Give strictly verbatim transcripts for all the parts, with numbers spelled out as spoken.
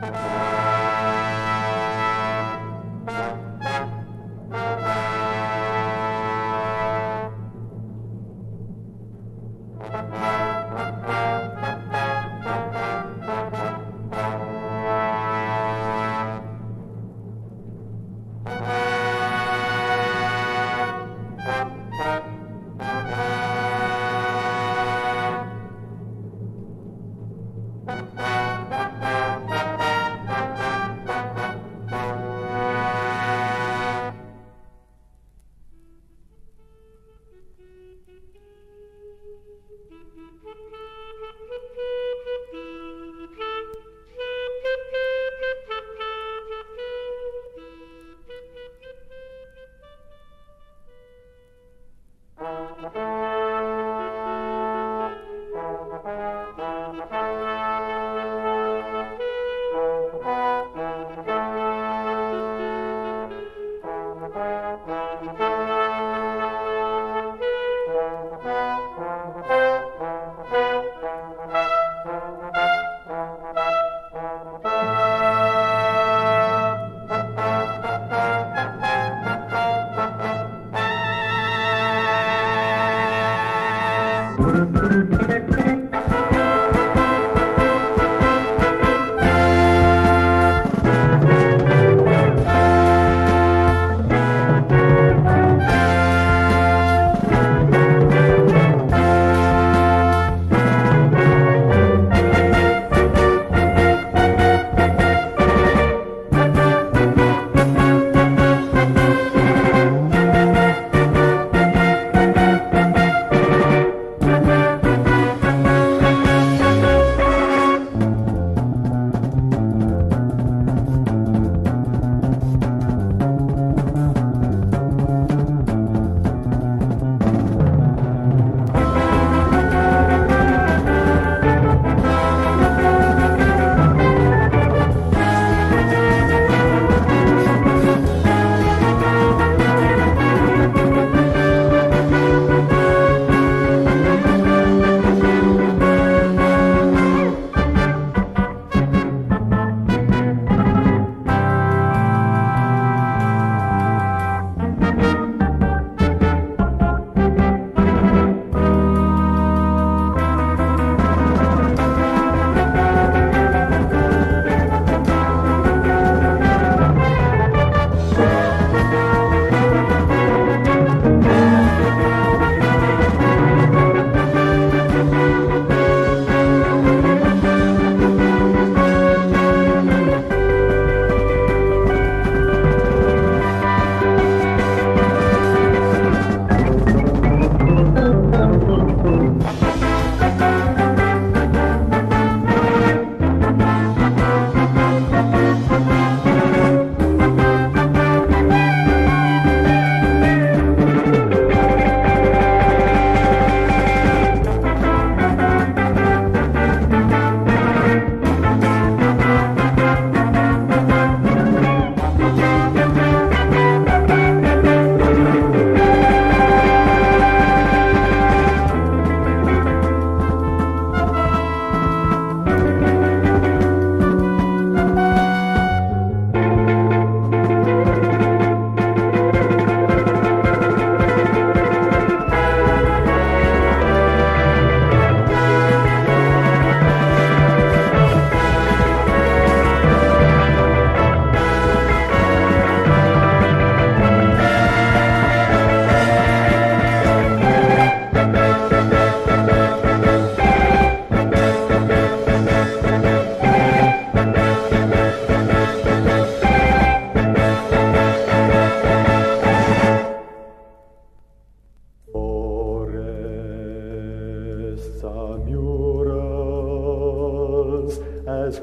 as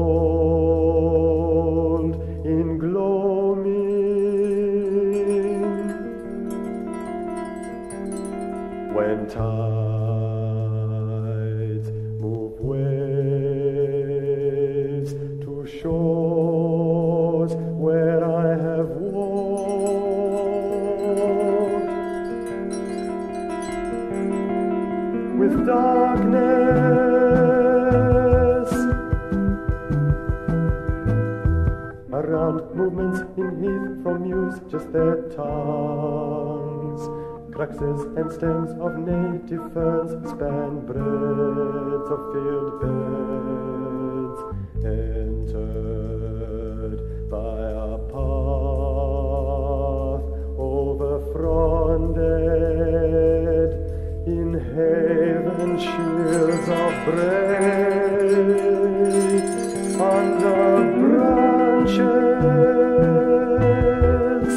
gold in gloaming, when tides move waves to shores where I have walked, with darkness movements in heath from muse, just their tongues. Cruxes and stems of native ferns span breadths of field beds, entered by a path over-fronded in haven shields of braid under branches.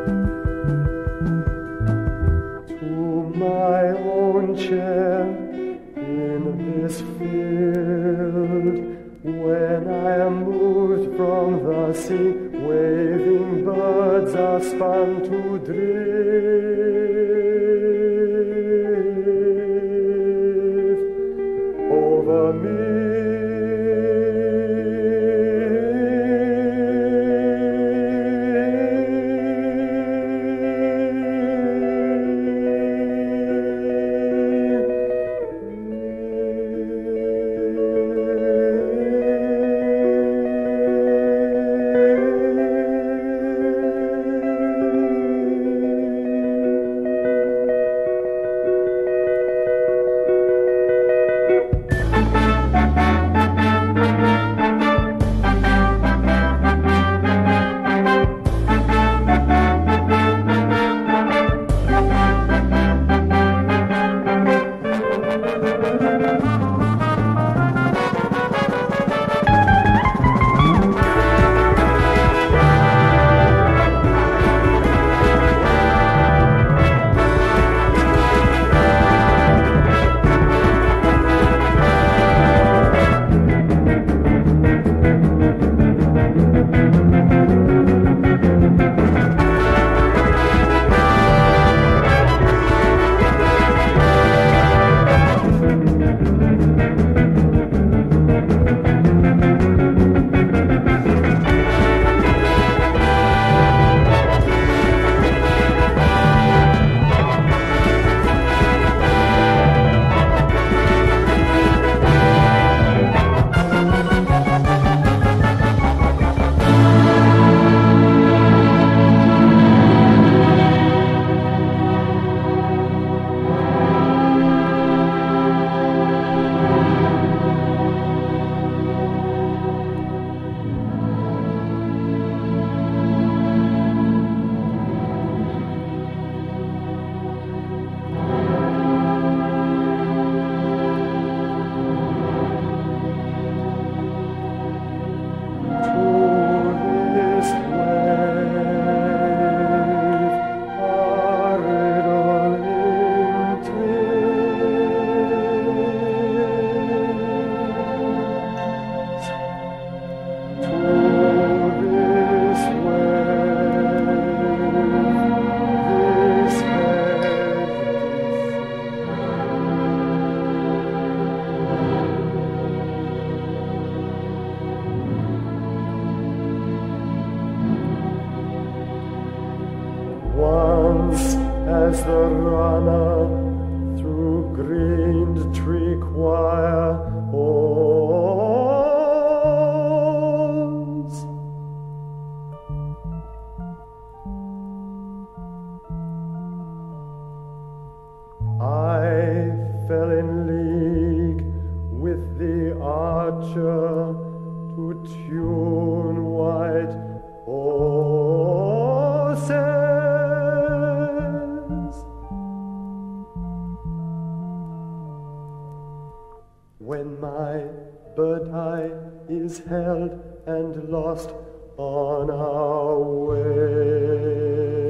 To my own chair in this field, when I am moved from the sea, waving birds are spun to drift over me. Once, as the runner through greened tree choir halls, I fell in league with the archer to tune white horses. When my bird eye is held and lost on our way,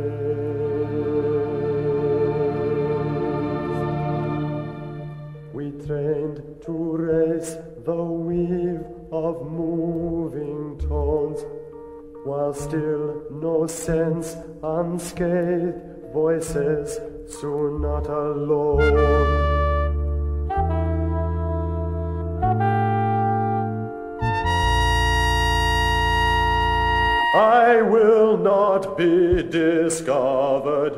we trained to race the weave of moving tones, while still no sense unscathed voices, soon not alone. I will not be discovered.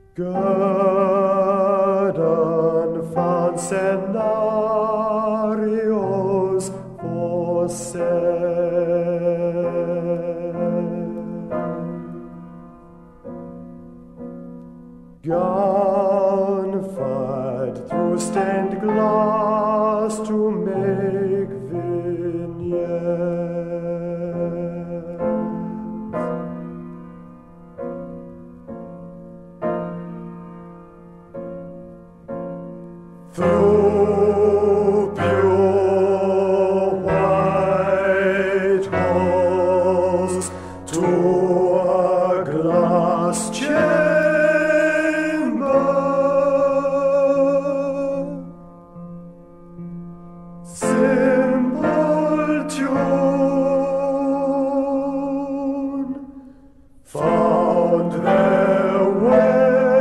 Gördern fan scenarios for Gown fight through stained glass to make vignettes. Through pure white halls to a glass chamber, simple tune found their way.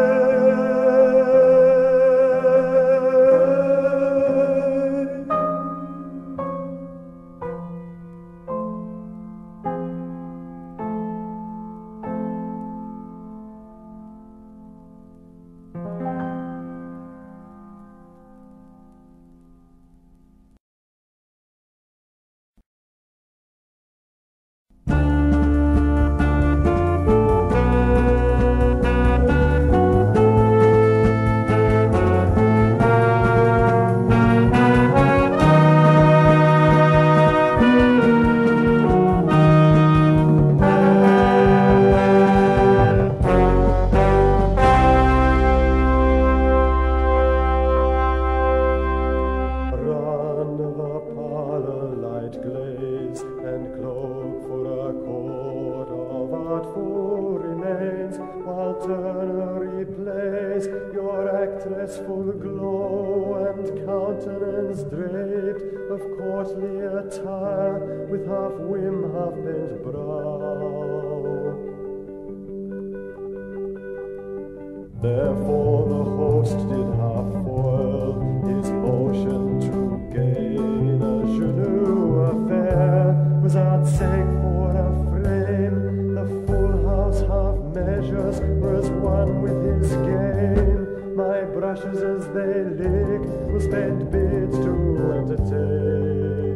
Glaze and cloak for a court of artful remains, while Turner replays your actress full glow and countenance draped of courtly attire, with half whim, half bent brow. Therefore the host did half foil his motion to gain a jeu affair, was outsake for a frame. The full house half measures were as one with his game. My brushes as they lick will spend bids to entertain.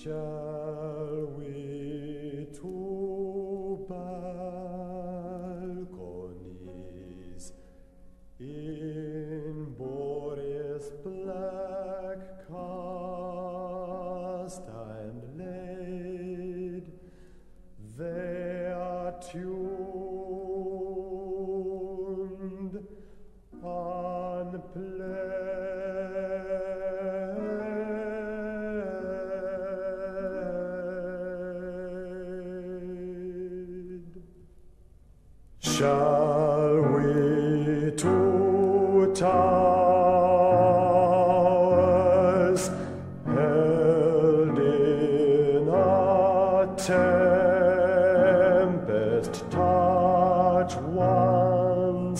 Shall we to balconies in Boreas black cast and laid there tuned unplayed? Shall we to towers held in a tempest touch one's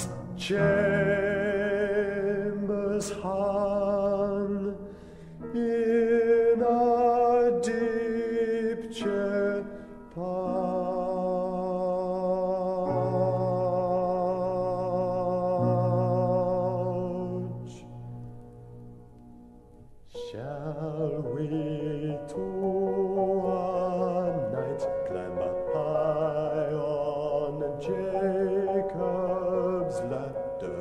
chambers hung in a deep chair pouch? Shall we to a night clamber high on Jacob's ladder?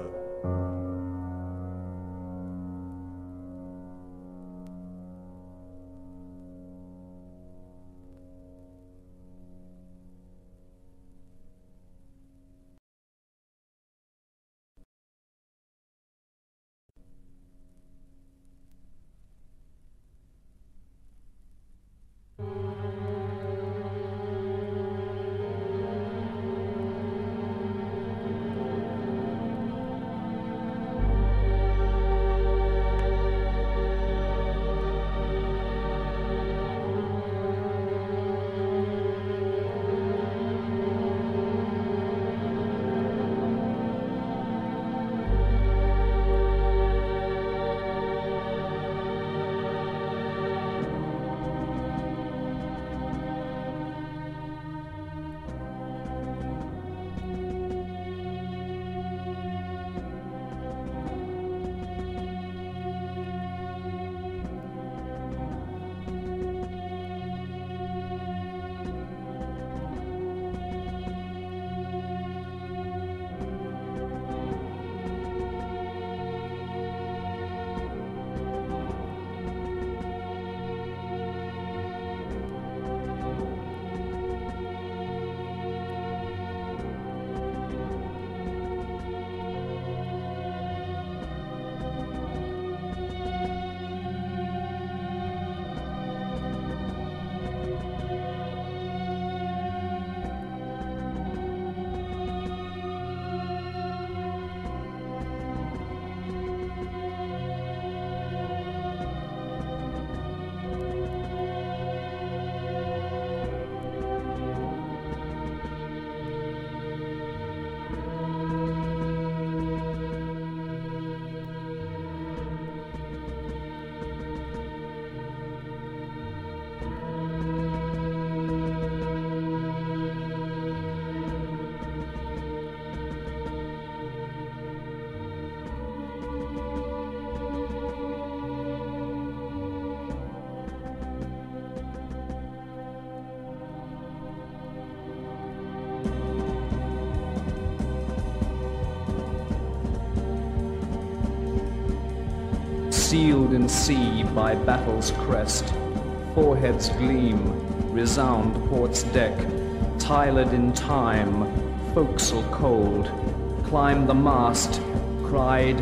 Sealed in sea by battle's crest, foreheads gleam, resound port's deck, tilered in time, forecastle cold, climb the mast, cried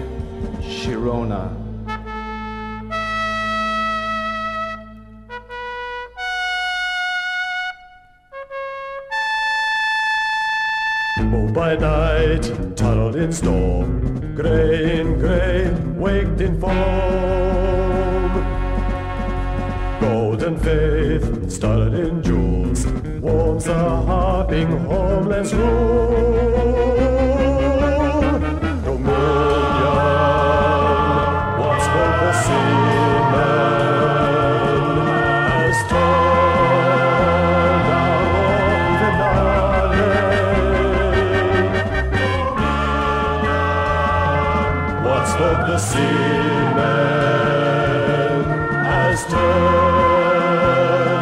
Sharona. Oh, by night, tunneled in storm, grey in grey, waked in foam. Golden faith, starred in jewels, warms the harping homeland's rule. Dominion, what's hope the seaman has turned our own finale. What's hope the seaman has turned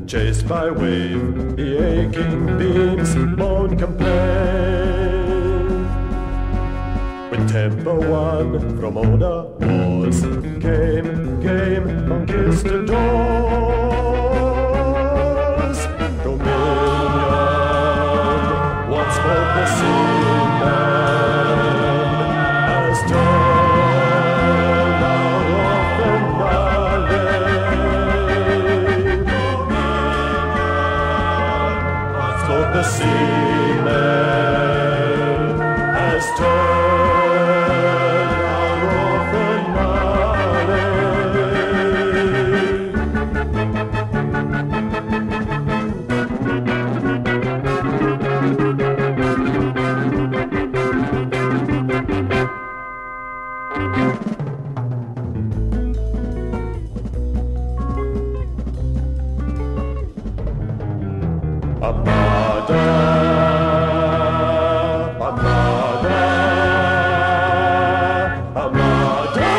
chased by wave, the aching beams moan complain. With tempo one from older wars, game, game, conquistadors. Dominion, once spoke the seaman, has turned out of the valley. Spoke the seaman, has turned out of the Amada, Amada, Amada.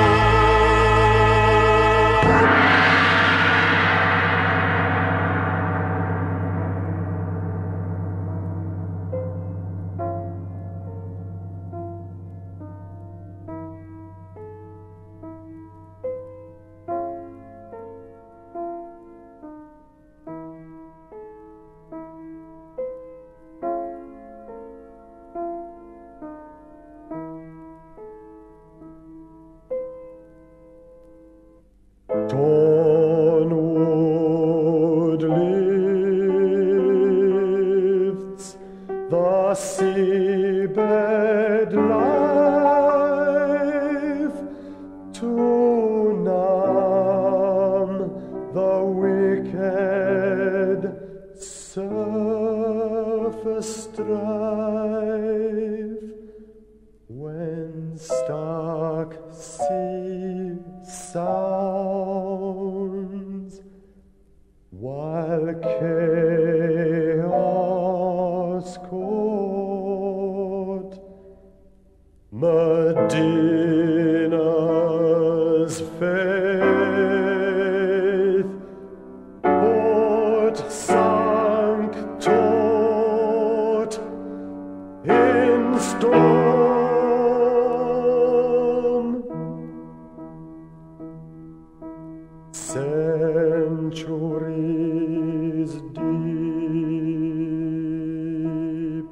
Torn wood lifts the seabed life to numb the wicked surface strife. When stark sea sounds, while chaos court, Medina's faith, port sunk taut in storm. Centuries deep.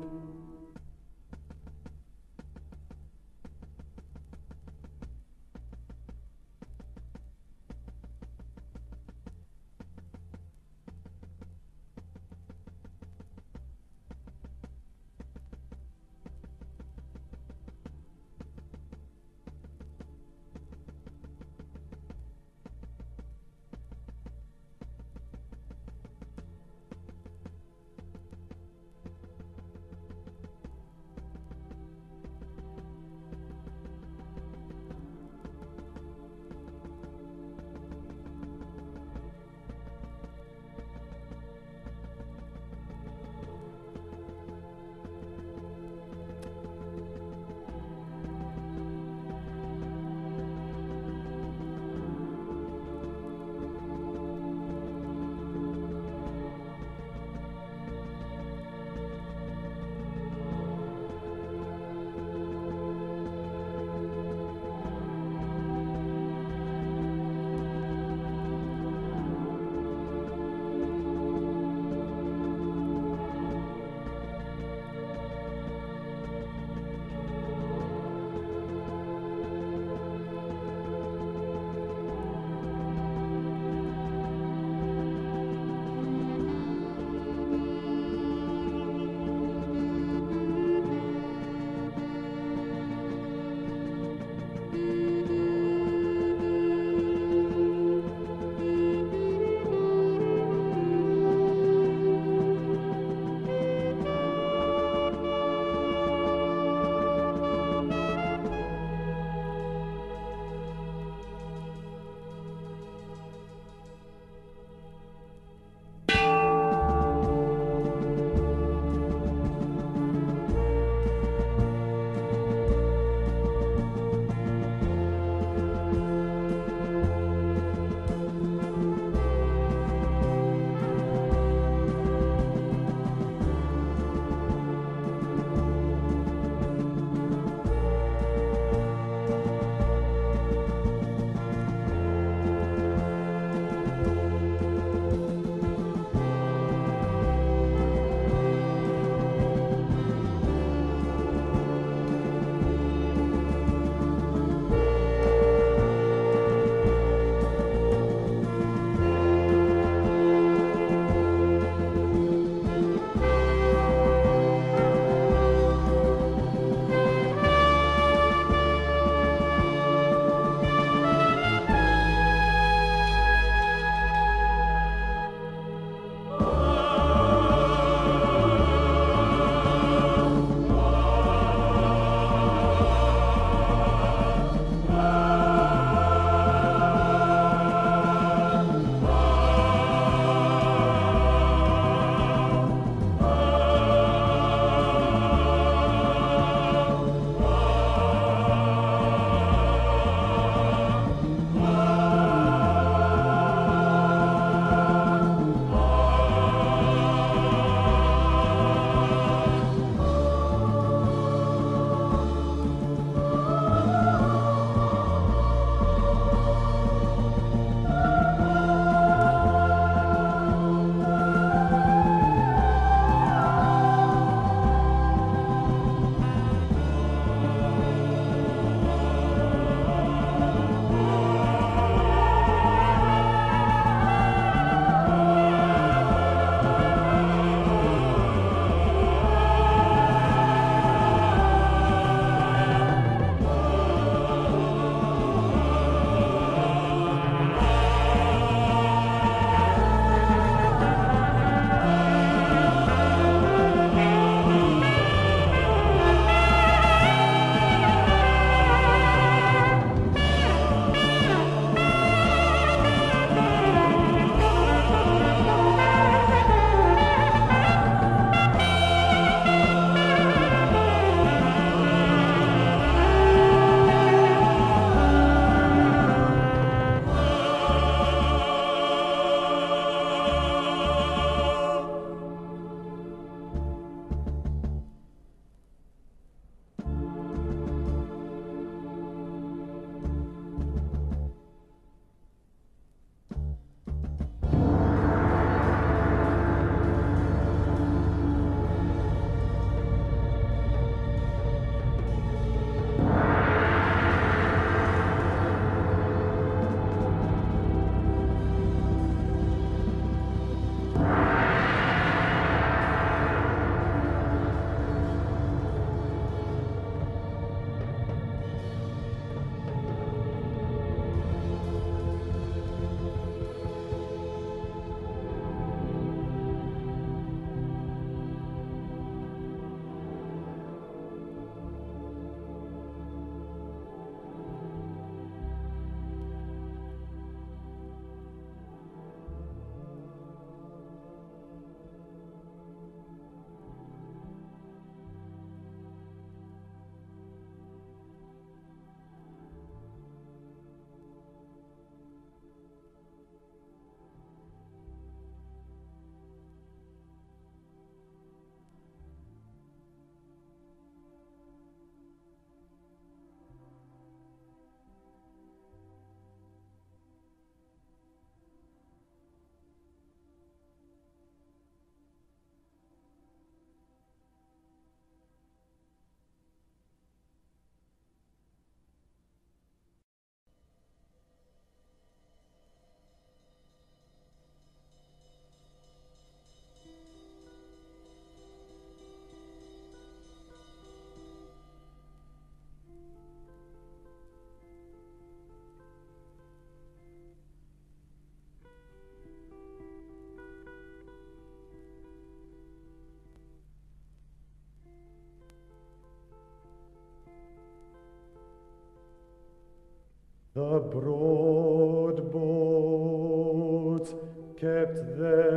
The broad boats kept their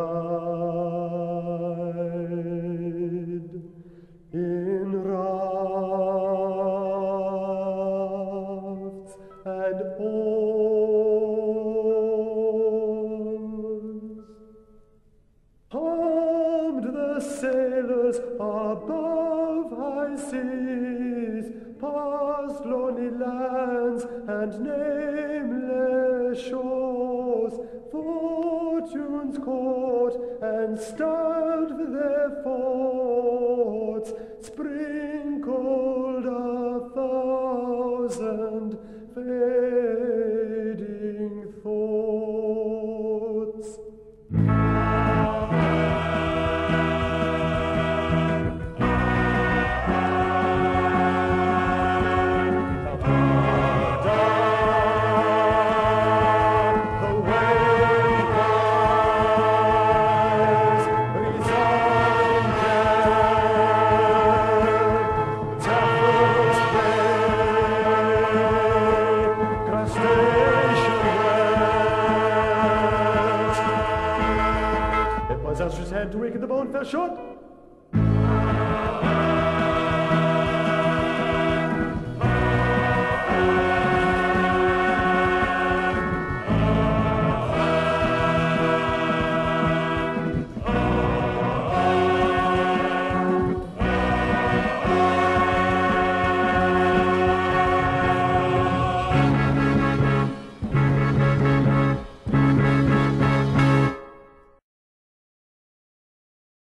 pride in rafts and oars. Armed the sailors above high seas, past lonely lands and nameless shores, fortune's court and starved their forts, sprinkled a thousand fading thoughts. It was Elstr's hand to weaken the bone fell short.